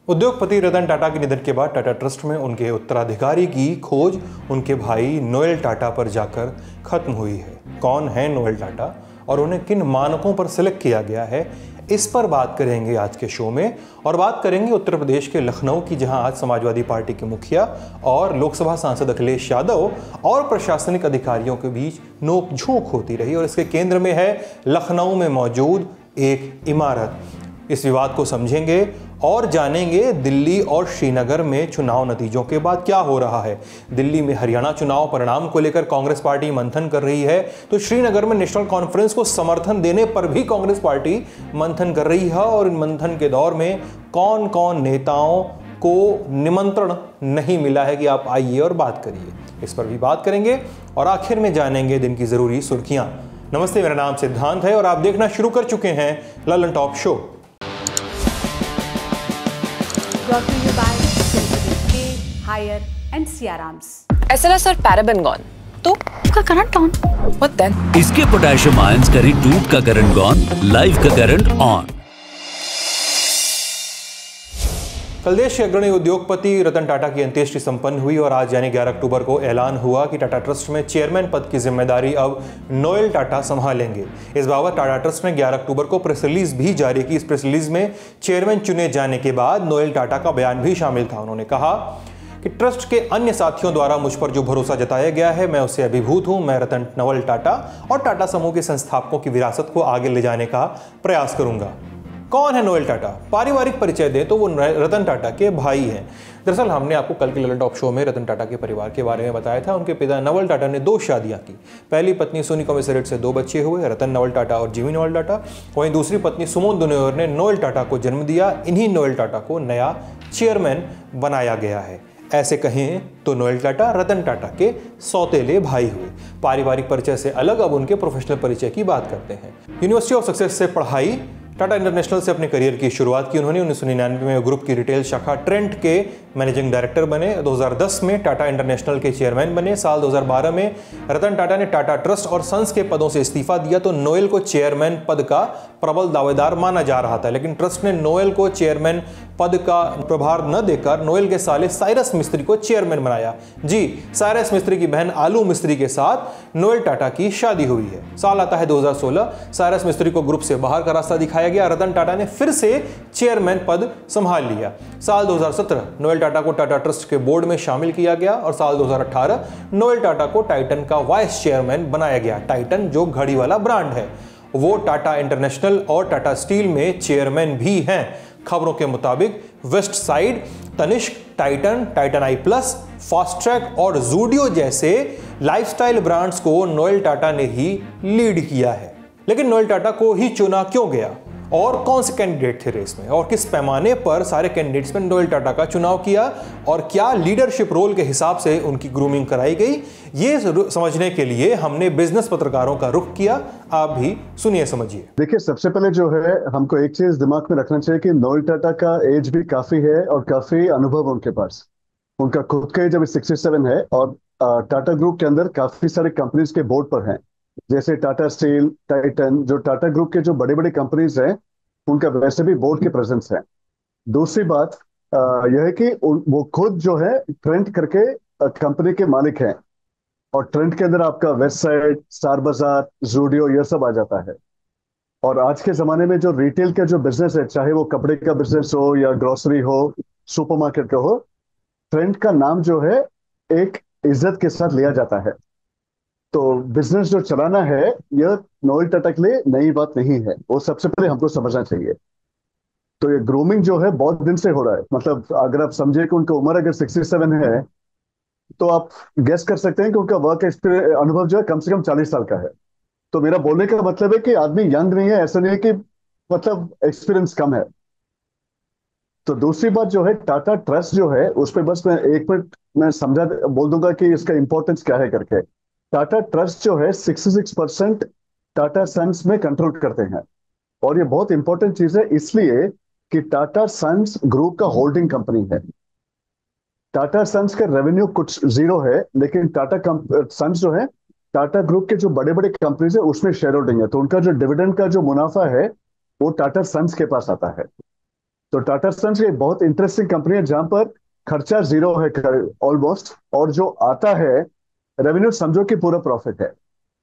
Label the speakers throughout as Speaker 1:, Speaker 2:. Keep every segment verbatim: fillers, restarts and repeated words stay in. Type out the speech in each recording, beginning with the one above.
Speaker 1: उद्योगपति रतन टाटा के निधन के बाद टाटा ट्रस्ट में उनके उत्तराधिकारी की खोज उनके भाई नोएल टाटा पर जाकर खत्म हुई है। कौन है नोएल टाटा और उन्हें किन मानकों पर सिलेक्ट किया गया है, इस पर बात करेंगे आज के शो में। और बात करेंगे उत्तर प्रदेश के लखनऊ की, जहां आज समाजवादी पार्टी के मुखिया और लोकसभा सांसद अखिलेश यादव और प्रशासनिक अधिकारियों के बीच नोकझोंक होती रही और इसके केंद्र में है लखनऊ में मौजूद एक इमारत। इस विवाद को समझेंगे और जानेंगे दिल्ली और श्रीनगर में चुनाव नतीजों के बाद क्या हो रहा है। दिल्ली में हरियाणा चुनाव परिणाम को लेकर कांग्रेस पार्टी मंथन कर रही है, तो श्रीनगर में नेशनल कॉन्फ्रेंस को समर्थन देने पर भी कांग्रेस पार्टी मंथन कर रही है। और इन मंथन के दौर में कौन कौन नेताओं को निमंत्रण नहीं मिला है कि आप आइए और बात करिए, इस पर भी बात करेंगे। और आखिर में जानेंगे दिन की जरूरी सुर्खियां। नमस्ते, मेरा नाम सिद्धांत है और आप देखना शुरू कर चुके हैं Lallan top show.
Speaker 2: Brought to you by K, Higher and Siarams.
Speaker 3: S L S और पैराबेन गॉन, तो उसका करंट ऑन। What then?
Speaker 4: इसके पोटेशियम आयंस करें टूट का करंट गॉन, लाइफ का करंट ऑन।
Speaker 1: कल देश के अग्रणी उद्योगपति रतन टाटा की अंत्येष्टि संपन्न हुई और आज यानी ग्यारह अक्टूबर को ऐलान हुआ कि टाटा ट्रस्ट में चेयरमैन पद की जिम्मेदारी अब नोएल टाटा संभालेंगे। इस बाबत टाटा ट्रस्ट ने ग्यारह अक्टूबर को प्रेस रिलीज भी जारी की। इस प्रेस रिलीज में चेयरमैन चुने जाने के बाद नोएल टाटा का बयान भी शामिल था। उन्होंने कहा कि ट्रस्ट के अन्य साथियों द्वारा मुझ पर जो भरोसा जताया गया है, मैं उससे अभिभूत हूं। मैं रतन नवल टाटा और टाटा समूह के संस्थापकों की विरासत को आगे ले जाने का प्रयास करूंगा। कौन है नोएल टाटा? पारिवारिक परिचय दें तो वो रतन टाटा के भाई हैं। दरअसल हमने आपको कल के ललन टॉप शो में रतन टाटा के परिवार के बारे में बताया था। उनके पिता नवल टाटा ने दो शादियां की। पहली पत्नी सोनी कमिश्नरेट से दो बच्चे हुए, रतन नवल टाटा और जिमी नवल टाटा। वहीं दूसरी पत्नी सुमोन दुनियोर ने नोएल टाटा को जन्म दिया। इन्हीं नोएल टाटा को नया चेयरमैन बनाया गया है। ऐसे कहें तो नोएल टाटा रतन टाटा के सौतेले भाई हुए। पारिवारिक परिचय से अलग अब उनके प्रोफेशनल परिचय की बात करते हैं। यूनिवर्सिटी ऑफ सक्सेस से पढ़ाई, टाटा इंटरनेशनल से अपने करियर की शुरुआत की उन्होंने। उन्नीस सौ निन्यानवे में ग्रुप की रिटेल शाखा ट्रेंट के मैनेजिंग डायरेक्टर बने। दो हज़ार दस में टाटा इंटरनेशनल के चेयरमैन बने। साल दो हज़ार बारह में रतन टाटा ने टाटा ट्रस्ट और सन्स के पदों से इस्तीफा दिया तो नोएल को चेयरमैन पद का प्रबल दावेदार माना जा रहा था, लेकिन ट्रस्ट ने नोएल को चेयरमैन पद का प्रभार न देकर नोएल के साले साइरस मिस्त्री को चेयरमैन बनाया। जी, साइरस मिस्त्री की बहन आलू मिस्त्री के साथ नोएल टाटा की शादी हुई है। साल आता है दो हज़ार सोलह। साइरस मिस्त्री को ग्रुप से बाहर का रास्ता दिखाया गया। रतन टाटा ने फिर से चेयरमैन पद संभाल लिया। साल दो हज़ार सत्रह नोएल टाटा को टाटा ट्रस्ट के बोर्ड में शामिल किया गया और साल दो हज़ार अठारह नोएल टाटा को टाइटन का वाइस चेयरमैन बनाया गया। टाइटन जो घड़ी वाला ब्रांड है, वो टाटा इंटरनेशनल और टाटा स्टील में चेयरमैन भी हैं। खबरों के मुताबिक Westside, Tanishq, Titan, Titan eye plus, Fastrack और जूडियो जैसे लाइफस्टाइल ब्रांड्स को नोएल टाटा ने ही लीड किया है। लेकिन नोएल टाटा को ही चुना क्यों गया और कौन से कैंडिडेट थे रेस में और किस पैमाने पर सारे कैंडिडेट्स में नोएल टाटा का चुनाव किया और क्या लीडरशिप रोल के हिसाब से उनकी ग्रूमिंग कराई गई, ये समझने के लिए हमने बिजनेस पत्रकारों का रुख किया। आप भी सुनिए, समझिए।
Speaker 5: देखिए, सबसे पहले जो है हमको एक चीज दिमाग में रखना चाहिए कि नोएल टाटा का एज भी काफी है और काफी अनुभव उनके पास। उनका खुद का एज अभी सिक्सटी सेवन है और टाटा ग्रुप के अंदर काफी सारे कंपनीज के बोर्ड पर हैं, जैसे टाटा स्टील, टाइटन, जो टाटा ग्रुप के जो बड़े बड़े कंपनीज हैं उनका वैसे भी बोर्ड के प्रेजेंस है। दूसरी बात यह है कि वो खुद जो है ट्रेंट करके कंपनी के मालिक हैं और ट्रेंट के अंदर आपका वेस्ट साइड, स्टार बाजार, जूडियो, यह सब आ जाता है। और आज के जमाने में जो रिटेल का जो बिजनेस है, चाहे वो कपड़े का बिजनेस हो या ग्रोसरी हो, सुपरमार्केट का हो, ट्रेंट का नाम जो है एक इज्जत के साथ लिया जाता है। तो बिजनेस जो चलाना है यह नोएल टाटा के लिए नई बात नहीं है, वो सबसे पहले हमको समझना चाहिए। तो ये ग्रूमिंग जो है बहुत दिन से हो रहा है। मतलब अगर आप समझे कि उनकी उम्र अगर सिक्सटी सेवन है तो आप गेस कर सकते हैं कि उनका वर्क एक्सपीरियंस अनुभव जो है कम से कम चालीस साल का है। तो मेरा बोलने का मतलब है कि आदमी यंग नहीं है, ऐसा नहीं है कि मतलब एक्सपीरियंस कम है। तो दूसरी बात जो है, टाटा ट्रस्ट जो है उस पर बस मैं एक मिनट मैं समझा बोल दूंगा कि इसका इंपॉर्टेंस क्या है करके। टाटा ट्रस्ट जो है छियासठ परसेंट टाटा सन्स में कंट्रोल करते हैं और ये बहुत इंपॉर्टेंट चीज है इसलिए कि टाटा सन्स ग्रुप का होल्डिंग कंपनी है। टाटा सन्स का रेवेन्यू कुछ जीरो है, लेकिन टाटा सन्स जो है टाटा ग्रुप के जो बड़े बड़े कंपनीज है उसमें शेयर होल्डिंग है, तो उनका जो डिविडेंड का जो मुनाफा है वो टाटा सन्स के पास आता है। तो टाटा सन्स एक बहुत इंटरेस्टिंग कंपनी है जहां पर खर्चा जीरो है ऑलमोस्ट, और जो आता है रेवेन्यू समझो कि पूरा प्रॉफिट है।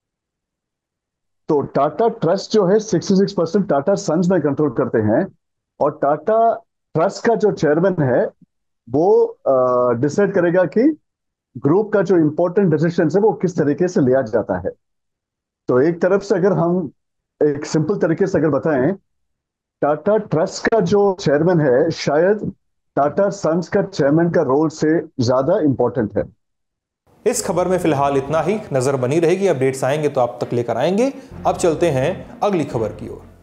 Speaker 5: तो टाटा ट्रस्ट जो है छियासठ परसेंट टाटा सन्स में कंट्रोल करते हैं, और टाटा ट्रस्ट का जो चेयरमैन है वो डिसाइड करेगा कि ग्रुप का जो इंपॉर्टेंट डिसीजन है वो किस तरीके से लिया जाता है। तो एक तरफ से अगर हम एक सिंपल तरीके से अगर बताएं, टाटा ट्रस्ट का जो चेयरमैन है शायद टाटा सन्स का चेयरमैन का रोल से ज्यादा इंपॉर्टेंट है।
Speaker 1: इस खबर में फिलहाल इतना ही। नजर बनी रहेगी, अपडेट्स आएंगे तो आप तक लेकर आएंगे। अब चलते हैं अगली खबर की ओर।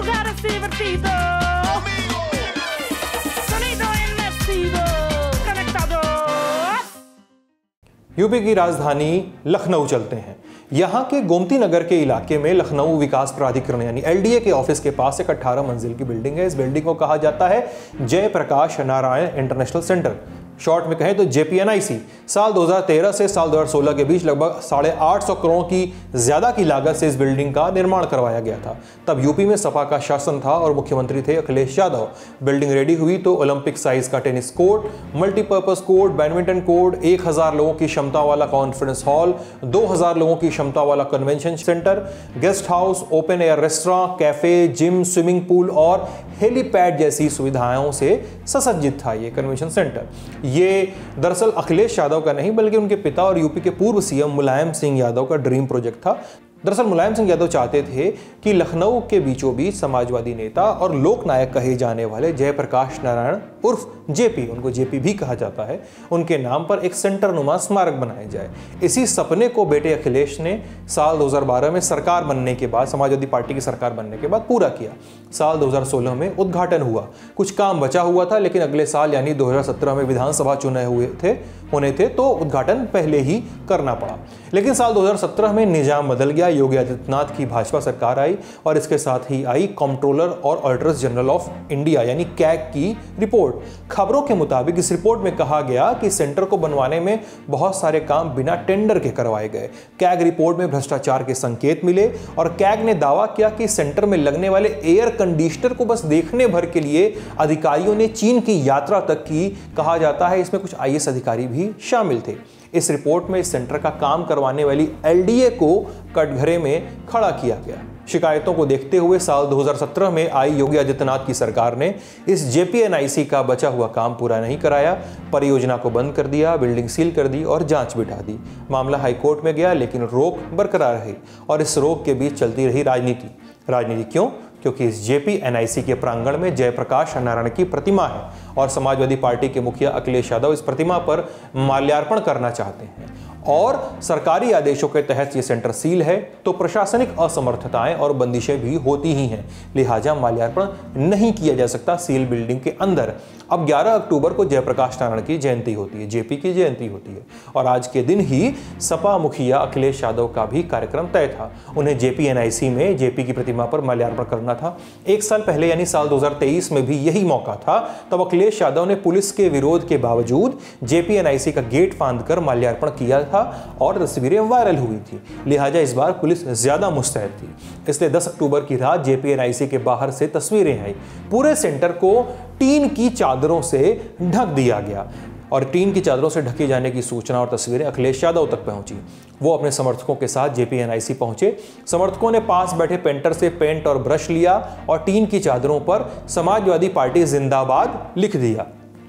Speaker 1: यूपी की राजधानी लखनऊ चलते हैं। यहाँ के गोमती नगर के इलाके में लखनऊ विकास प्राधिकरण यानी एलडीए के ऑफिस के पास एक अठारह मंजिल की बिल्डिंग है। इस बिल्डिंग को कहा जाता है Jayaprakash Narayan International Centre, short में कहें तो जेपीएनआईसी। साल दो हज़ार तेरह से साल दो हज़ार सोलह के बीच लगभग साढ़े आठ सौ करोड़ की ज्यादा की लागत से इस बिल्डिंग का निर्माण करवाया गया था। तब यूपी में सपा का शासन था और मुख्यमंत्री थे अखिलेश यादव। बिल्डिंग रेडी हुई तो ओलंपिक साइज का tennis court, multipurpose court, badminton court, एक हजार लोगों की क्षमता वाला कॉन्फ्रेंस हॉल, दो हजार लोगों की क्षमता वाला convention centre, guest house, open air restaurant, cafe, gym, swimming pool और हेलीपैड जैसी सुविधाओं से सुसज्जित था ये कन्वेंशन सेंटर। ये दरअसल अखिलेश यादव का नहीं बल्कि उनके पिता और यूपी के पूर्व सीएम मुलायम सिंह यादव का ड्रीम प्रोजेक्ट था। दरअसल मुलायम सिंह यादव चाहते थे कि लखनऊ के बीचों बीच समाजवादी नेता और लोकनायक कहे जाने वाले जयप्रकाश नारायण उर्फ जेपी, उनको जेपी भी कहा जाता है, उनके नाम पर एक सेंटर नुमा स्मारक बनाया जाए। इसी सपने को बेटे अखिलेश ने साल दो हज़ार बारह में सरकार बनने के बाद, समाजवादी पार्टी की सरकार बनने के बाद पूरा किया। साल दो हज़ार सोलह में उद्घाटन हुआ। कुछ काम बचा हुआ था लेकिन अगले साल यानी दो हज़ार सत्रह में विधानसभा चुनाव हुए थे होने थे तो उद्घाटन पहले ही करना पड़ा। लेकिन साल दो हज़ार सत्रह में निजाम बदल गया, योगी आदित्यनाथ की भाजपा सरकार आई और इसके साथ ही आई कंट्रोलर और ऑडिटर जनरल ऑफ इंडिया यानी कैग की रिपोर्ट। खबरों के मुताबिक इस रिपोर्ट में कहा गया कि सेंटर को बनवाने में बहुत सारे काम बिना टेंडर के करवाए गए। कैग रिपोर्ट में भ्रष्टाचार के संकेत मिले और कैग ने दावा किया कि सेंटर में लगने वाले एयर कंडीशनर को बस देखने भर के लिए अधिकारियों ने चीन की यात्रा तक की। कहा जाता है इसमें कुछ आईएएस अधिकारी भी शामिल थे। इस रिपोर्ट में इस सेंटर का काम करवाने वाली एलडीए को कटघरे में खड़ा किया गया। शिकायतों को देखते हुए साल दो हज़ार सत्रह में आई योगी आदित्यनाथ की सरकार ने इस जेपीएनआईसी का बचा हुआ काम पूरा नहीं कराया, परियोजना को बंद कर दिया, बिल्डिंग सील कर दी और जांच बिठा दी। मामला हाईकोर्ट में गया लेकिन रोक बरकरार रही और इस रोक के बीच चलती रही राजनीति। राजनीति क्यों? क्योंकि इस जेपीएनआईसी के प्रांगण में जयप्रकाश नारायण की प्रतिमा है और समाजवादी पार्टी के मुखिया अखिलेश यादव इस प्रतिमा पर माल्यार्पण करना चाहते हैं और सरकारी आदेशों के तहत ये सेंटर सील है तो प्रशासनिक असमर्थताएं और बंदिशें भी होती ही हैं, लिहाजा माल्यार्पण नहीं किया जा सकता सील बिल्डिंग के अंदर। अब ग्यारह अक्टूबर को जयप्रकाश नारायण की जयंती होती है, जेपी की जयंती होती है और आज के दिन ही सपा मुखिया अखिलेश यादव का भी कार्यक्रम तय था। उन्हें जेपीएनआईसी में जेपी की प्रतिमा पर माल्यार्पण करना था। एक साल पहले यानी साल दो हज़ार तेईस में भी यही मौका था, तब अखिलेश यादव ने पुलिस के विरोध के बावजूद जेपीएनआईसी का गेट फांद कर माल्यार्पण किया था और तस्वीरें वायरल हुई थी। लिहाजा इस बार पुलिस ज्यादा मुस्तैद थी, इसलिए दस अक्टूबर की रात जेपीएनआईसी के बाहर से तस्वीरें आई। पूरे सेंटर को टीन की चादरों से ढक दिया गया और टीन की चादरों से ढके जाने की सूचना और तस्वीरें अखिलेश यादव तक पहुंची। वो अपने समर्थकों के साथ जेपीएनआईसी पहुंचे। समर्थकों ने पास बैठे पेंटर से पेंट और ब्रश लिया और टीन की चादरों पर समाजवादी पार्टी जिंदाबाद लिख दिया।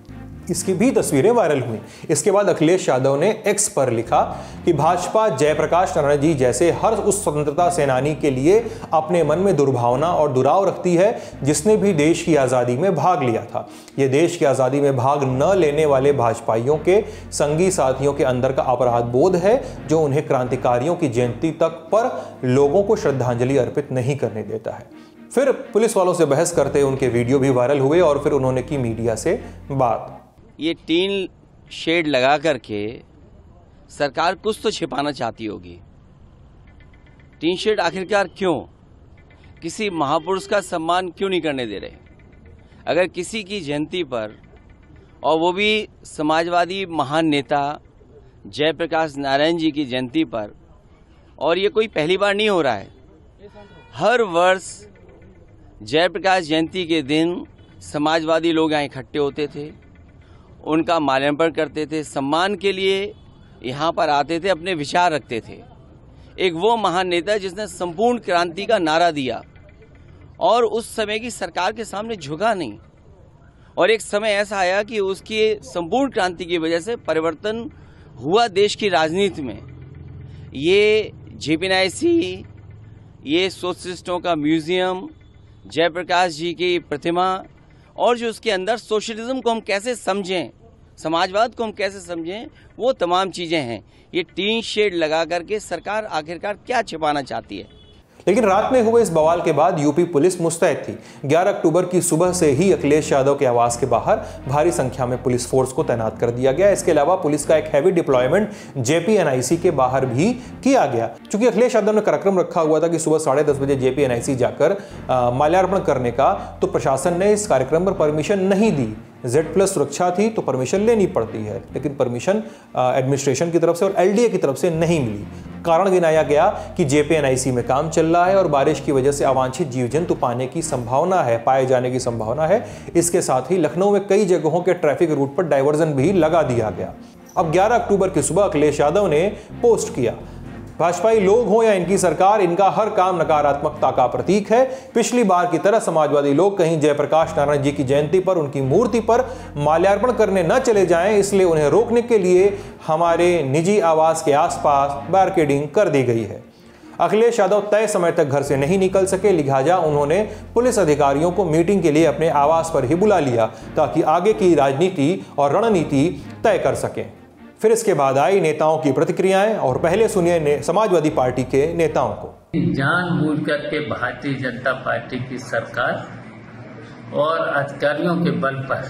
Speaker 1: इसकी भी तस्वीरें वायरल हुई। इसके बाद अखिलेश यादव ने एक्स पर लिखा कि भाजपा जयप्रकाश नारायण जी जैसे हर उस स्वतंत्रता सेनानी के लिए अपने मन में दुर्भावना और दुराव रखती है जिसने भी देश की आज़ादी में भाग लिया था। यह देश की आज़ादी में भाग न लेने वाले भाजपाइयों के संगी साथियों के अंदर का अपराध बोध है जो उन्हें क्रांतिकारियों की जयंती तक पर लोगों को श्रद्धांजलि अर्पित नहीं करने देता है। फिर पुलिस वालों से बहस करते उनके वीडियो भी वायरल हुए और फिर उन्होंने की मीडिया से बात।
Speaker 6: ये टीन शेड लगा करके सरकार कुछ तो छिपाना चाहती होगी। टीन शेड आखिरकार क्यों? किसी महापुरुष का सम्मान क्यों नहीं करने दे रहे? अगर किसी की जयंती पर, और वो भी समाजवादी महान नेता जयप्रकाश नारायण जी की जयंती पर, और ये कोई पहली बार नहीं हो रहा है, हर वर्ष जयप्रकाश जयंती के दिन समाजवादी लोग यहाँ इकट्ठे होते थे, उनका माल्यार्पण करते थे, सम्मान के लिए यहाँ पर आते थे, अपने विचार रखते थे। एक वो महान नेता जिसने संपूर्ण क्रांति का नारा दिया और उस समय की सरकार के सामने झुका नहीं, और एक समय ऐसा आया कि उसकी संपूर्ण क्रांति की वजह से परिवर्तन हुआ देश की राजनीति में। ये जेपी नायसी, ये सोशलिस्टों का म्यूजियम, जयप्रकाश जी की प्रतिमा, और जो उसके अंदर सोशलिज्म को हम कैसे समझें, समाजवाद को हम कैसे समझें, वो तमाम चीजें हैं। ये टीन शेड लगा करके सरकार आखिरकार क्या छिपाना चाहती है।
Speaker 1: लेकिन रात में हुए इस बवाल के बाद यूपी पुलिस मुस्तैद थी। ग्यारह अक्टूबर की सुबह से ही अखिलेश यादव के आवास के बाहर भारी संख्या में पुलिस फोर्स को तैनात कर दिया गया। इसके अलावा पुलिस का एक हैवी डिप्लॉयमेंट जेपीएनआईसी के बाहर भी किया गया। चूंकि अखिलेश यादव ने कार्यक्रम रखा हुआ था कि सुबह साढ़े दस बजे जेपीएनआईसी जाकर माल्यार्पण करने का, तो प्रशासन ने इस कार्यक्रम पर परमिशन नहीं दी। जेड प्लस सुरक्षा थी तो परमिशन लेनी पड़ती है, लेकिन परमिशन एडमिनिस्ट्रेशन की तरफ से और एलडीए की तरफ से नहीं मिली। कारण गिनाया गया कि जेपीएनआईसी में काम चल रहा है और बारिश की वजह से अवांछित जीव जंतु पाने की संभावना है पाए जाने की संभावना है। इसके साथ ही लखनऊ में कई जगहों के ट्रैफिक रूट पर डायवर्जन भी लगा दिया गया। अब ग्यारह अक्टूबर की सुबह अखिलेश यादव ने पोस्ट किया, भाजपाई लोग हों या इनकी सरकार, इनका हर काम नकारात्मकता का प्रतीक है। पिछली बार की तरह समाजवादी लोग कहीं जयप्रकाश नारायण जी की जयंती पर उनकी मूर्ति पर माल्यार्पण करने न चले जाएं, इसलिए उन्हें रोकने के लिए हमारे निजी आवास के आसपास बैरिकेडिंग कर दी गई है। अखिलेश यादव तय समय तक घर से नहीं निकल सके, लिहाजा उन्होंने पुलिस अधिकारियों को मीटिंग के लिए अपने आवास पर ही बुला लिया ताकि आगे की राजनीति और रणनीति तय कर सकें। फिर इसके बाद आई नेताओं की प्रतिक्रियाएं, और पहले सुनिए समाजवादी पार्टी के नेताओं को।
Speaker 7: जानबूझ करके भारतीय जनता पार्टी की सरकार और अधिकारियों के बल पर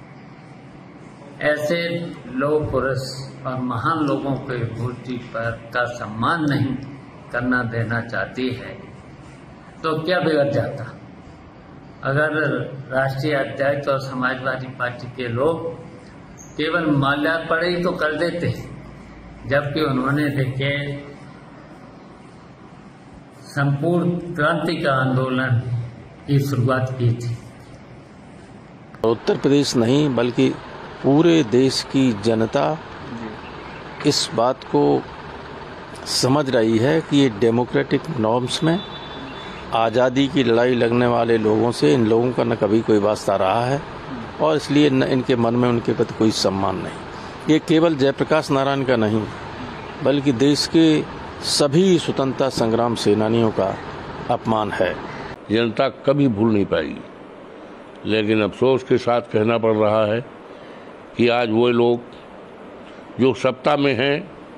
Speaker 7: ऐसे लोग पुरुष और महान लोगों के मूर्ति पर का सम्मान नहीं करना देना चाहती है, तो क्या बिगड़ जाता अगर राष्ट्रीय अध्यक्ष और समाजवादी पार्टी के लोग केवल माल्यार्पण ही तो कर देते, जबकि उन्होंने देखे संपूर्ण क्रांति का आंदोलन की शुरुआत की थी।
Speaker 8: उत्तर प्रदेश नहीं बल्कि पूरे देश की जनता इस बात को समझ रही है कि ये डेमोक्रेटिक नॉर्म्स में आज़ादी की लड़ाई लड़ने वाले लोगों से इन लोगों का न कभी कोई वास्ता रहा है, और इसलिए न इनके मन में उनके प्रति कोई सम्मान नहीं। ये केवल जयप्रकाश नारायण का नहीं बल्कि देश के सभी स्वतंत्रता संग्राम सेनानियों का अपमान है।
Speaker 9: जनता कभी भूल नहीं पाएगी, लेकिन अफसोस के साथ कहना पड़ रहा है कि आज वो लोग जो सत्ता में हैं,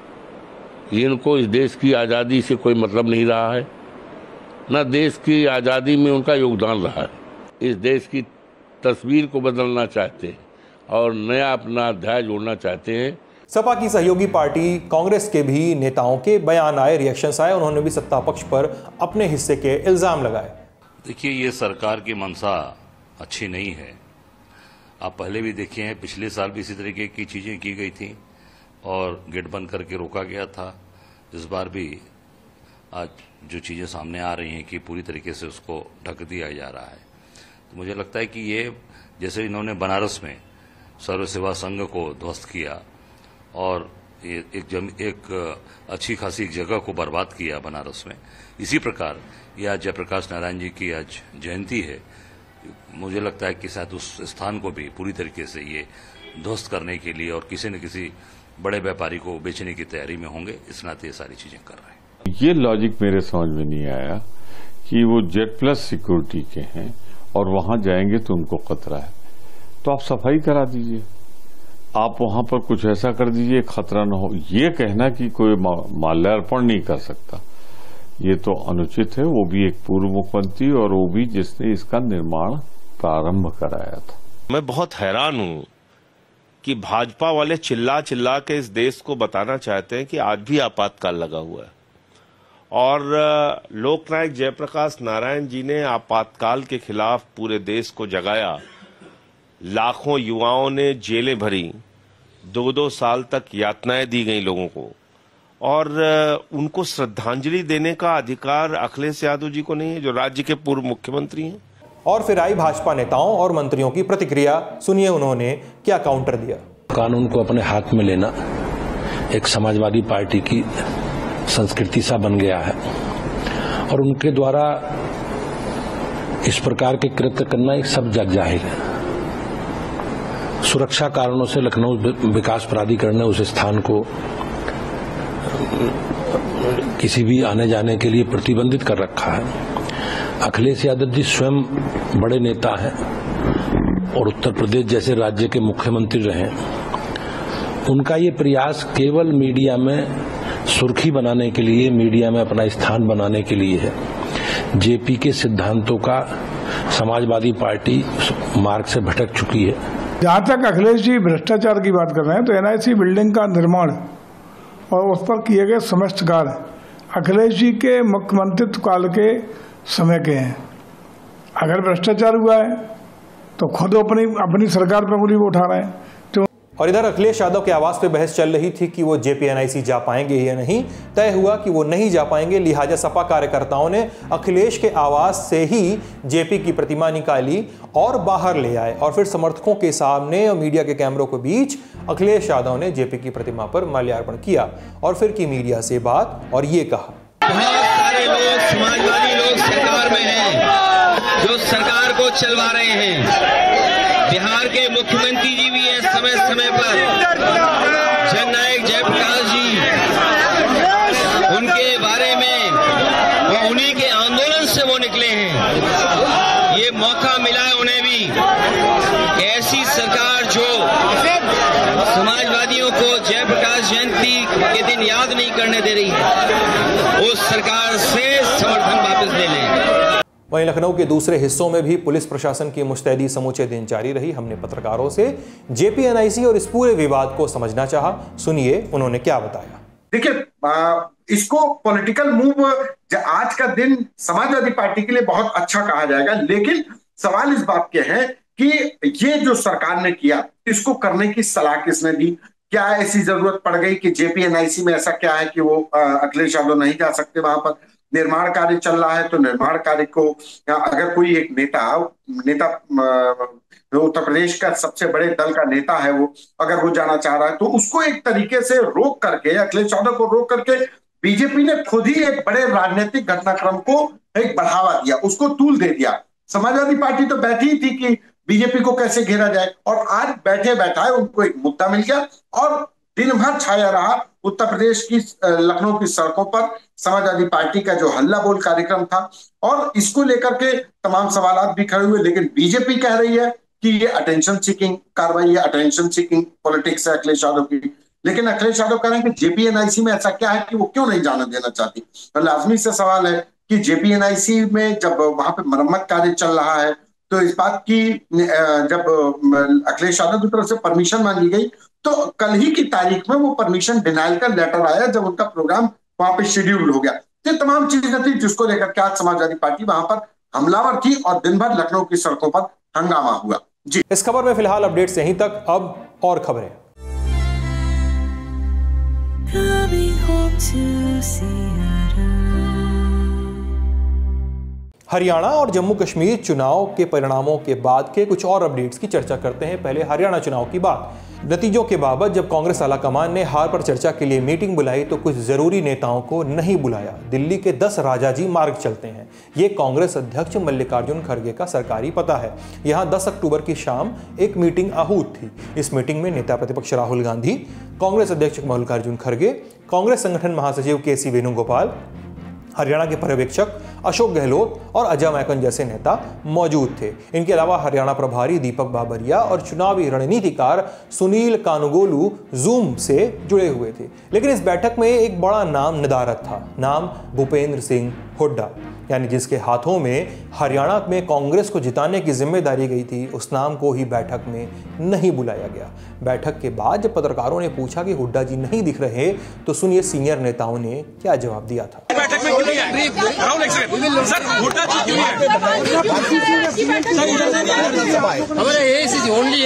Speaker 9: जिनको इस देश की आज़ादी से कोई मतलब नहीं रहा है, न देश की आज़ादी में उनका योगदान रहा है, इस देश की तस्वीर को बदलना चाहते हैं और नया अपना अध्याय जोड़ना चाहते हैं।
Speaker 1: सपा की सहयोगी पार्टी कांग्रेस के भी नेताओं के बयान आए, रिएक्शंस आए, उन्होंने भी सत्ता पक्ष पर अपने हिस्से के इल्जाम लगाए।
Speaker 10: देखिए, ये सरकार की मंशा अच्छी नहीं है। आप पहले भी देखे हैं, पिछले साल भी इसी तरीके की चीजें की गई थी और गेट बंद करके रोका गया था। इस बार भी आज जो चीजें सामने आ रही हैं कि पूरी तरीके से उसको ढक दिया जा रहा है, तो मुझे लगता है कि ये जैसे इन्होंने बनारस में सर्व सेवा संघ को ध्वस्त किया और एक जम, एक अच्छी खासी एक जगह को बर्बाद किया बनारस में, इसी प्रकार ये आज जयप्रकाश नारायण जी की आज जयंती है। मुझे लगता है कि शायद उस स्थान को भी पूरी तरीके से ये ध्वस्त करने के लिए और किसी न किसी बड़े व्यापारी को बेचने की तैयारी में होंगे, इस नाते ये सारी चीजें कर रहे हैं।
Speaker 11: ये लॉजिक मेरे समझ में नहीं आया कि वो जेड प्लस सिक्योरिटी के हैं और वहां जाएंगे तो उनको खतरा है, तो आप सफाई करा दीजिए, आप वहां पर कुछ ऐसा कर दीजिए खतरा न हो। ये कहना कि कोई माल्यार्पण नहीं कर सकता, ये तो अनुचित है। वो भी एक पूर्व मुख्यमंत्री और वो भी जिसने इसका निर्माण प्रारंभ कराया था।
Speaker 12: मैं बहुत हैरान हूं कि भाजपा वाले चिल्ला चिल्ला के इस देश को बताना चाहते हैं कि आज भी आपातकाल लगा हुआ है, और लोकनायक जयप्रकाश नारायण जी ने आपातकाल के खिलाफ पूरे देश को जगाया। लाखों युवाओं ने जेलें भरी, दो दो साल तक यातनाएं दी गई लोगों को, और उनको श्रद्धांजलि देने का अधिकार अखिलेश यादव जी को नहीं है, जो राज्य के पूर्व मुख्यमंत्री हैं।
Speaker 1: और फिर आई भाजपा नेताओं और मंत्रियों की प्रतिक्रिया। सुनिए उन्होंने क्या काउंटर दिया।
Speaker 8: कानून को अपने हाथ में लेना एक समाजवादी पार्टी की संस्कृति सा बन गया है और उनके द्वारा इस प्रकार के कृत्य करना एक सब जग जाहिर है। सुरक्षा कारणों से लखनऊ विकास प्राधिकरण ने उस स्थान को किसी भी आने जाने के लिए प्रतिबंधित कर रखा है। अखिलेश यादव जी स्वयं बड़े नेता हैं और उत्तर प्रदेश जैसे राज्य के मुख्यमंत्री रहे। उनका ये प्रयास केवल मीडिया में सुर्खी बनाने के लिए, मीडिया में अपना स्थान बनाने के लिए है। जेपी के सिद्धांतों का समाजवादी पार्टी मार्ग से भटक चुकी है।
Speaker 13: जहां तक अखिलेश जी भ्रष्टाचार की बात कर रहे हैं तो एनआईसी बिल्डिंग का निर्माण और उस पर किए गए समस्त कार्य अखिलेश जी के मुख्यमंत्रित्व काल के समय के हैं। अगर भ्रष्टाचार हुआ है तो खुद अपनी अपनी सरकार पर उंगली उठा रहे हैं।
Speaker 1: और इधर अखिलेश यादव के आवाज पे बहस चल रही थी कि वो जेपीएनआईसी जा पाएंगे या नहीं। तय हुआ कि वो नहीं जा पाएंगे, लिहाजा सपा कार्यकर्ताओं ने अखिलेश के आवाज से ही जेपी की प्रतिमा निकाली और बाहर ले आए और फिर समर्थकों के सामने और मीडिया के कैमरों के बीच अखिलेश यादव ने जेपी की प्रतिमा पर माल्यार्पण किया और फिर की मीडिया से बात और ये कहा।
Speaker 14: बहुत सारे लोग समाजवादी लोग सरकार में हैं जो सरकार को चलवा रहे हैं। बिहार के मुख्यमंत्री जी भी हैं समय समय पर, जननायक जयप्रकाश जी, उनके बारे में वो उन्हीं के आंदोलन से वो निकले हैं। ये मौका मिला है उन्हें भी ऐसी सरकार जो समाजवादियों को जयप्रकाश जयंती के दिन याद नहीं करने दे रही है, उस सरकार से समर्थन वापस ले लें।
Speaker 1: वहीं लखनऊ के दूसरे हिस्सों में भी पुलिस प्रशासन की मुस्तैदी समूचे दिन जारी रही। हमने पत्रकारों से जेपीएनआईसी और इस पूरे विवाद को समझना चाहा। सुनिए उन्होंने क्या बताया।
Speaker 15: देखिए, इसको पॉलिटिकल मूव आज का दिन समाजवादी पार्टी के लिए बहुत अच्छा कहा जाएगा, लेकिन सवाल इस बात के हैं कि ये जो सरकार ने किया इसको करने की सलाह किसने दी? क्या ऐसी जरूरत पड़ गई कि जेपीएनआईसी में ऐसा क्या है कि वो अखिलेश यादव नहीं जा सकते? वहां पर निर्माण कार्य चल रहा है तो निर्माण कार्य को अगर कोई एक नेता नेता उत्तर प्रदेश का सबसे बड़े दल का नेता है, वो अगर वो जाना चाह रहा है तो उसको एक तरीके से रोक करके, अखिलेश यादव को रोक करके बीजेपी ने खुद ही एक बड़े राजनीतिक घटनाक्रम को एक बढ़ावा दिया, उसको तूल दे दिया। समाजवादी पार्टी तो बैठी ही थी कि बीजेपी को कैसे घेरा जाए, और आज बैठे बैठाए उनको एक मुद्दा मिल गया और दिन भर छाया रहा उत्तर प्रदेश की लखनऊ की सड़कों पर समाजवादी पार्टी का जो हल्ला बोल कार्यक्रम था, और इसको लेकर के तमाम सवालात भी खड़े हुए। लेकिन बीजेपी कह रही है कि ये अटेंशन सीकिंग कार्रवाई है, अटेंशन सीकिंग पॉलिटिक्स है अखिलेश यादव की। लेकिन अखिलेश यादव कह रहे हैं कि जेपीएनआईसी में ऐसा क्या है कि वो क्यों नहीं जाने देना चाहती। तो लाजमी से सवाल है कि जेपीएनआईसी में जब वहां पे मरम्मत कार्य चल रहा है तो इस बात की जब अखिलेश यादव की तरफ से परमिशन मांगी गई तो कल ही की तारीख में वो परमिशन डिनाइल का लेटर आया जब उनका प्रोग्राम वहां पे शेड्यूल हो गया। ये तमाम चीजें थी जिसको लेकर के आज समाजवादी पार्टी वहां पर हमलावर थी और दिन भर लखनऊ की सड़कों पर हंगामा हुआ। जी,
Speaker 1: इस खबर में फिलहाल अपडेट्स यहीं तक। अब और खबरें। हरियाणा और जम्मू कश्मीर चुनाव के परिणामों के बाद के कुछ और अपडेट्स की चर्चा करते हैं। पहले हरियाणा चुनाव की बात। नतीजों के बाबत जब कांग्रेस आलाकमान ने हार पर चर्चा के लिए मीटिंग बुलाई तो कुछ जरूरी नेताओं को नहीं बुलाया। दिल्ली के दस राजाजी मार्ग चलते हैं। ये कांग्रेस अध्यक्ष मल्लिकार्जुन खड़गे का सरकारी पता है। यहाँ दस अक्टूबर की शाम एक मीटिंग आहूत थी। इस मीटिंग में नेता प्रतिपक्ष राहुल गांधी, कांग्रेस अध्यक्ष मल्लिकार्जुन खड़गे, कांग्रेस संगठन महासचिव के सी वेणुगोपाल, हरियाणा के पर्यवेक्षक अशोक गहलोत और अजय मैकन जैसे नेता मौजूद थे। इनके अलावा हरियाणा प्रभारी दीपक बाबरिया और चुनावी रणनीतिकार सुनील कानुगोलू जूम से जुड़े हुए थे। लेकिन इस बैठक में एक बड़ा नाम नदारद था, नाम भूपेंद्र सिंह हुड्डा, यानी जिसके हाथों में हरियाणा में कांग्रेस को जिताने की जिम्मेदारी गई थी। उस नाम को ही बैठक में नहीं बुलाया गया। बैठक के बाद जब पत्रकारों ने पूछा कि हुड्डा जी नहीं दिख रहे तो सुनिए सीनियर नेताओं ने क्या जवाब दिया था।
Speaker 16: बैठक में क्यों नहीं है? सर, हुड्डा जी क्यों नहीं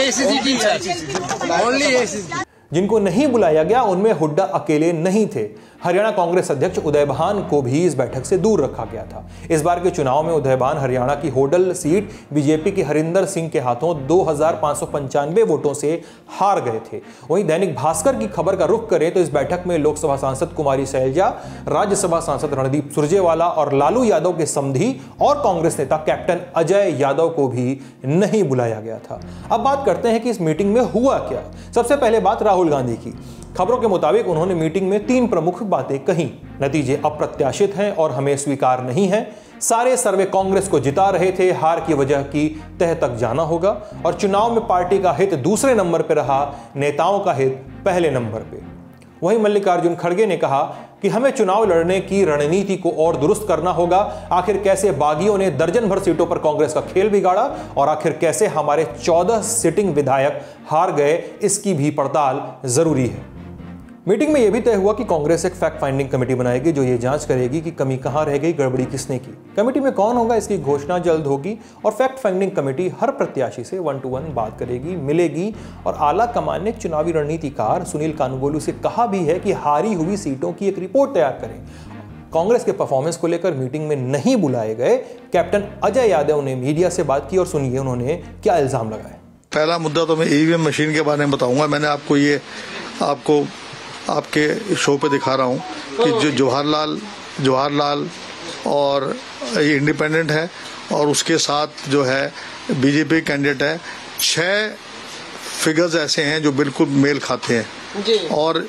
Speaker 16: है?
Speaker 1: जिनको नहीं बुलाया गया उनमें हुड्डा अकेले नहीं थे। हरियाणा कांग्रेस अध्यक्ष उदय भान को भी इस बैठक से दूर रखा गया था। इस बार के चुनाव में उदय भान हरियाणा की होडल सीट बीजेपी के हरिंदर सिंह के हाथों दो हजार पांच सौ पंचानवे वोटों से हार गए थे। वहीं दैनिक भास्कर की खबर का रुख करें तो इस बैठक में लोकसभा सांसद कुमारी शैलजा, राज्यसभा सांसद रणदीप सुरजेवाला और लालू यादव के समधी और कांग्रेस नेता कैप्टन अजय यादव को भी नहीं बुलाया गया था। अब बात करते हैं कि इस मीटिंग में हुआ क्या। सबसे पहले बात राहुल गांधी की। खबरों के मुताबिक उन्होंने मीटिंग में तीन प्रमुख बातें कही। नतीजे अप्रत्याशित हैं और हमें स्वीकार नहीं है। सारे सर्वे कांग्रेस को जिता रहे थे, हार की वजह की तह तक जाना होगा। और चुनाव में पार्टी का हित दूसरे नंबर पर रहा, नेताओं का हित पहले नंबर पे। वहीं मल्लिकार्जुन खड़गे ने कहा कि हमें चुनाव लड़ने की रणनीति को और दुरुस्त करना होगा। आखिर कैसे बागियों ने दर्जन भर सीटों पर कांग्रेस का खेल बिगाड़ा और आखिर कैसे हमारे चौदह सिटिंग विधायक हार गए, इसकी भी पड़ताल जरूरी है। मीटिंग में यह भी तय हुआ कि कांग्रेस एक फैक्ट फाइंडिंग कमेटी बनाएगी जो ये जांच करेगी कि कमी कहां रह गई, गड़बड़ी किसने की। कमेटी में कौन होगा इसकी घोषणा जल्द होगी और फैक्ट फाइंडिंग कमेटी हर प्रत्याशी से वन टू वन बात करेगी, मिलेगी। और आला कमान ने चुनावी रणनीतिकार सुनील कानूगोलू से कहा भी है कि हारी हुई सीटों की एक रिपोर्ट तैयार करें। कांग्रेस के परफॉर्मेंस को लेकर मीटिंग में नहीं बुलाए गए कैप्टन अजय यादव ने मीडिया से बात की और सुनिए उन्होंने क्या इल्जाम लगाए।
Speaker 17: पहला मुद्दा तो मैं ईवीएम मशीन के बारे में बताऊंगा। मैंने आपको ये आपको आपके शो पे दिखा रहा हूँ कि जो जवाहरलाल जवाहरलाल और ये इंडिपेंडेंट है और उसके साथ जो है बीजेपी कैंडिडेट है। छह फिगर्स ऐसे हैं जो बिल्कुल मेल खाते हैं जी। और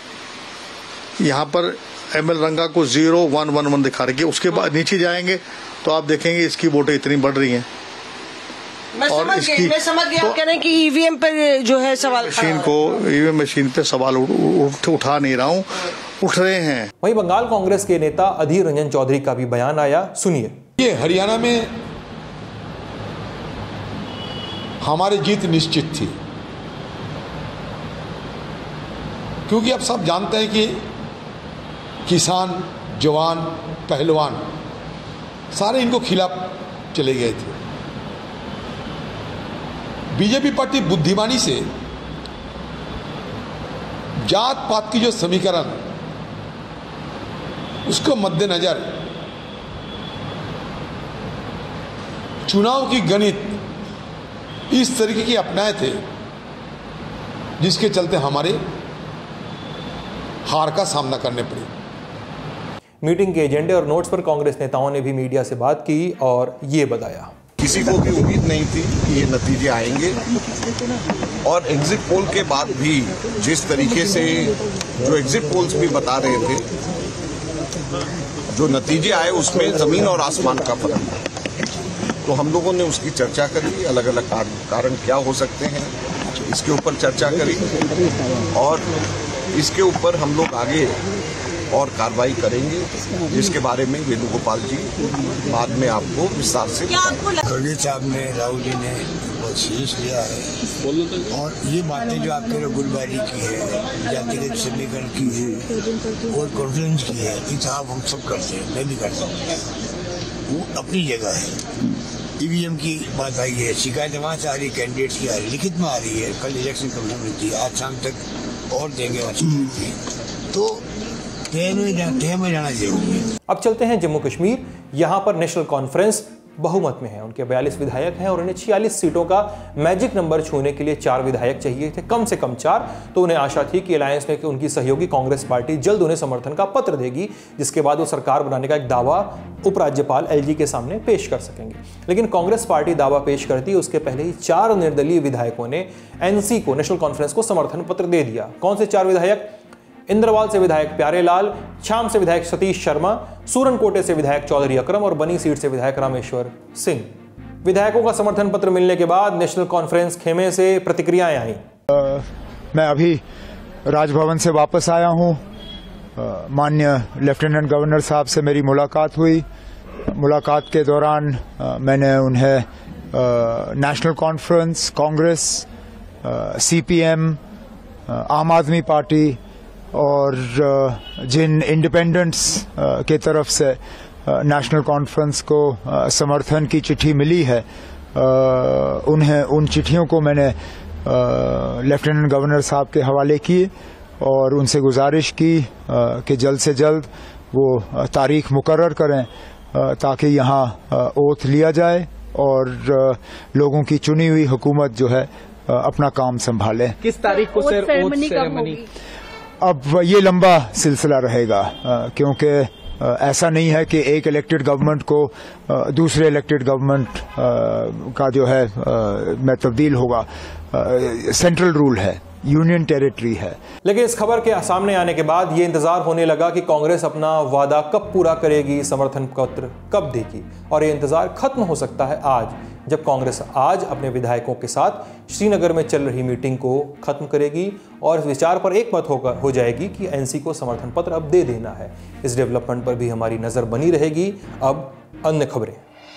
Speaker 17: यहाँ पर एम एल रंगा को जीरो वन वन वन दिखा रही है। उसके बाद नीचे जाएंगे तो आप देखेंगे इसकी वोटें इतनी बढ़ रही हैं।
Speaker 18: मैं और समझ इसकी मैं समझ गया। तो, आप कह रहे हैं कि ईवीएम पे जो है सवाल
Speaker 17: मशीन को ईवीएम मशीन पे सवाल उ, उ, उठा नहीं रहा हूँ, उठ रहे हैं।
Speaker 1: वहीं बंगाल कांग्रेस के नेता अधीर रंजन चौधरी का भी बयान आया, सुनिए।
Speaker 19: ये हरियाणा में हमारी जीत निश्चित थी क्योंकि अब सब जानते हैं कि किसान, जवान, पहलवान सारे इनको खिलाफ चले गए थे। बीजेपी पार्टी बुद्धिमानी से जात पात की जो समीकरण उसको मद्देनजर चुनाव की गणित इस तरीके की अपनाए थे जिसके चलते हमारे हार का सामना करने पड़े।
Speaker 1: मीटिंग के एजेंडे और नोट्स पर कांग्रेस नेताओं ने भी मीडिया से बात की और ये बताया।
Speaker 20: किसी को भी उम्मीद नहीं थी कि ये नतीजे आएंगे और एग्जिट पोल के बाद भी जिस तरीके से जो एग्जिट पोल्स भी बता रहे थे, जो नतीजे आए उसमें जमीन और आसमान का फर्क है। तो हम लोगों ने उसकी चर्चा करी, अलग अलग कारण क्या हो सकते हैं इसके ऊपर चर्चा करी और इसके ऊपर हम लोग आगे और कार्रवाई करेंगे जिसके बारे में वेणुगोपाल जी बाद में आपको विस्तार से
Speaker 21: खड़गे साहब ने, राहुल जी ने बहुत सीरियस लिया है और ये बातें जो आपके गुलबारी की है, जातिगत समीकरण की है और कॉन्फ्रेंस की है, ये साहब हम सब करते हैं, मैं भी करता हूँ, वो अपनी जगह है। ईवीएम की बात आई है, शिकायत वहाँ से आ रही, कैंडिडेट्स की आ रही, लिखित में आ रही है, कल इलेक्शन कमीशन में थी, आज शाम तक और देंगे तो में जाना जरूरी है।
Speaker 1: अब चलते हैं जम्मू कश्मीर। यहाँ पर नेशनल कॉन्फ्रेंस बहुमत में है। उनके बयालीस विधायक हैं और उन्हें छियालीस सीटों का मैजिक नंबर छूने के लिए चार विधायक चाहिए थे, कम से कम चार। तो उन्हें आशा थी कि अलायंस में उनकी सहयोगी कांग्रेस पार्टी जल्द उन्हें समर्थन का पत्र देगी, जिसके बाद वो सरकार बनाने का एक दावा उपराज्यपाल एलजी के सामने पेश कर सकेंगे। लेकिन कांग्रेस पार्टी दावा पेश करती है उसके पहले ही चार निर्दलीय विधायकों ने एनसी को, नेशनल कॉन्फ्रेंस को समर्थन पत्र दे दिया। कौन से चार विधायक? इंद्रवाल से विधायक प्यारेलाल, छाम से विधायक सतीश शर्मा, सूरनकोटे से विधायक चौधरी अकरम और बनी सीट से विधायक रामेश्वर सिंह। विधायकों का समर्थन पत्र मिलने के बाद नेशनल कॉन्फ्रेंस खेमे से प्रतिक्रियाएं आई।
Speaker 22: मैं अभी राजभवन से वापस आया हूं। माननीय लेफ्टिनेंट गवर्नर साहब से मेरी मुलाकात हुई। मुलाकात के दौरान आ, मैंने उन्हें आ, National Conference, Congress, CPM, Aam Aadmi party और जिन इंडिपेंडेंट्स के तरफ से नेशनल कॉन्फ्रेंस को समर्थन की चिट्ठी मिली है, उन्हें उन चिट्ठियों को मैंने लेफ्टिनेंट गवर्नर साहब के हवाले किए और उनसे गुजारिश की कि जल्द से जल्द वो तारीख मुकर्रर करें ताकि यहाँ ओथ लिया जाए और लोगों की चुनी हुई हुकूमत जो है अपना काम संभाले।
Speaker 2: किस तारीख को सर ओथ सेरेमनी?
Speaker 22: अब ये लंबा सिलसिला रहेगा क्योंकि ऐसा नहीं है कि एक इलेक्टेड गवर्नमेंट को दूसरे इलेक्टेड गवर्नमेंट का जो है में तब्दील होगा। सेंट्रल रूल है, यूनियन टेरिटरी है।
Speaker 1: लेकिन इस खबर के सामने आने के बाद ये इंतजार होने लगा कि कांग्रेस अपना वादा कब पूरा करेगी, समर्थन पत्र कब देगी, और ये इंतजार खत्म हो सकता है आज, जब कांग्रेस आज अपने विधायकों के साथ श्रीनगर में चल रही मीटिंग को खत्म करेगी और इस विचार पर एक मत होगा हो जाएगी कि एनसी को समर्थन पत्र अब दे देना है। इस डेवलपमेंट पर भी हमारी नजर बनी रहेगी। अब अन्य खबरें।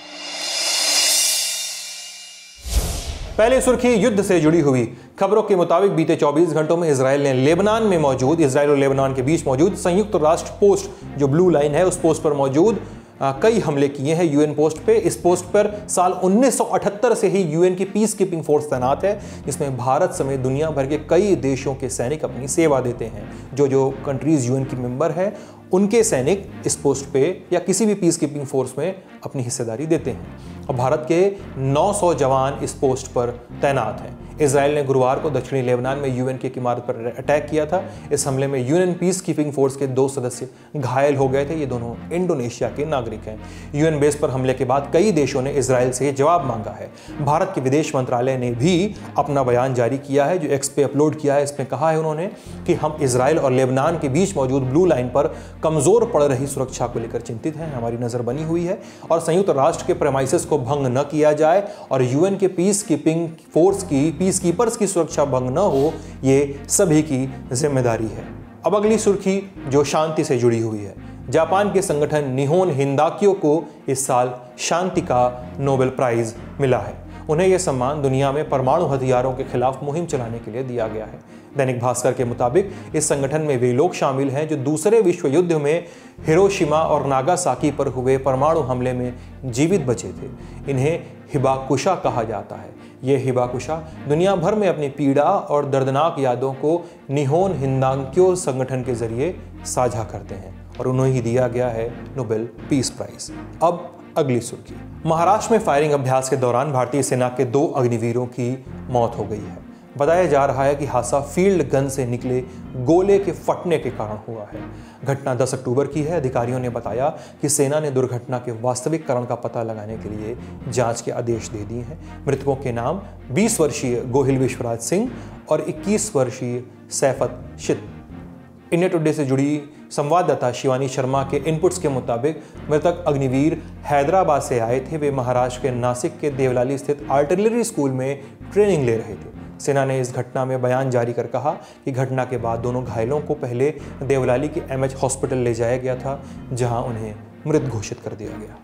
Speaker 1: पहले सुर्खी युद्ध से जुड़ी हुई खबरों के मुताबिक बीते चौबीस घंटों में इजराइल ने लेबनान में मौजूद इजराइल और लेबनान के बीच मौजूद संयुक्त राष्ट्र पोस्ट जो ब्लू लाइन है उस पोस्ट पर मौजूद आ, कई हमले किए हैं यूएन पोस्ट पे। इस पोस्ट पर साल उन्नीस सौ अठहत्तर से ही यूएन की पीस कीपिंग फोर्स तैनात है, जिसमें भारत समेत दुनिया भर के कई देशों के सैनिक अपनी सेवा देते हैं। जो जो कंट्रीज यूएन की मेंबर है उनके सैनिक इस पोस्ट पे या किसी भी पीस कीपिंग फोर्स में अपनी हिस्सेदारी देते हैं। और भारत के नौ सौ जवान इस पोस्ट पर तैनात हैं। इजराइल ने गुरुवार को दक्षिणी लेबनान में यूएन की एक इमारत पर अटैक किया था। इस हमले में यूएन पीस कीपिंग फोर्स के दो सदस्य घायल हो गए थे। ये दोनों इंडोनेशिया के नागरिक हैं। यूएन बेस पर हमले के बाद कई देशों ने इजराइल से जवाब मांगा है। भारत के विदेश मंत्रालय ने भी अपना बयान जारी किया है, जो एक्स पे अपलोड किया है। इसमें कहा है उन्होंने कि हम इजराइल और लेबनान के बीच मौजूद ब्लू लाइन पर कमजोर पड़ रही सुरक्षा को लेकर चिंतित हैं। हमारी नजर बनी हुई है और संयुक्त राष्ट्र के प्रेमाइसेस को भंग न किया जाए और यूएन के पीस कीपिंग फोर्स की पीस कीपर्स की सुरक्षा भंग न हो, ये सभी की जिम्मेदारी है। अब अगली सुर्खी जो शांति से जुड़ी हुई है। जापान के संगठन निहोन हिंदाक्यो को इस साल शांति का नोबेल प्राइज मिला है। उन्हें यह सम्मान दुनिया में परमाणु हथियारों के खिलाफ मुहिम चलाने के लिए दिया गया है। दैनिक भास्कर के मुताबिक इस संगठन में वे लोग शामिल हैं जो दूसरे विश्व युद्ध में हिरोशिमा और नागासाकी पर हुए परमाणु हमले में जीवित बचे थे। इन्हें हिबाकुशा कहा जाता है। ये हिबाकुशा दुनिया भर में अपनी पीड़ा और दर्दनाक यादों को निहोन हिंदाक्यो संगठन के जरिए साझा करते हैं और उन्हें ही दिया गया है नोबेल पीस प्राइज। अब अगली सुर्खी। महाराष्ट्र में फायरिंग अभ्यास के दौरान भारतीय सेना के दो अग्निवीरों की मौत हो गई है। बताया जा रहा है कि हादसा फील्ड गन से निकले गोले के फटने के कारण हुआ है। घटना दस अक्टूबर की है। अधिकारियों ने बताया कि सेना ने दुर्घटना के वास्तविक कारण का पता लगाने के लिए जांच के आदेश दे दिए हैं। मृतकों के नाम बीस वर्षीय गोहिल विश्वराज सिंह और इक्कीस वर्षीय सैफत शित। इंडिया टुडे से जुड़ी संवाददाता शिवानी शर्मा के इनपुट्स के मुताबिक मृतक अग्निवीर हैदराबाद से आए थे। वे महाराष्ट्र के नासिक के देवलाली स्थित आर्टिलरी स्कूल में ट्रेनिंग ले रहे थे। सेना ने इस घटना में बयान जारी कर कहा कि घटना के बाद दोनों घायलों को पहले देवलाली के एमएच हॉस्पिटल ले जाया गया था, जहां उन्हें मृत घोषित कर दिया गया।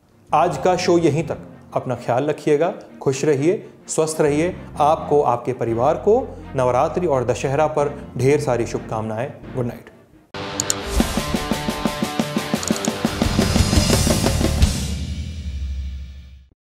Speaker 1: आज का शो यहीं तक। अपना ख्याल रखिएगा, खुश रहिए, स्वस्थ रहिए। आपको, आपके परिवार को नवरात्रि और दशहरा पर ढेर सारी शुभकामनाएं। Good night.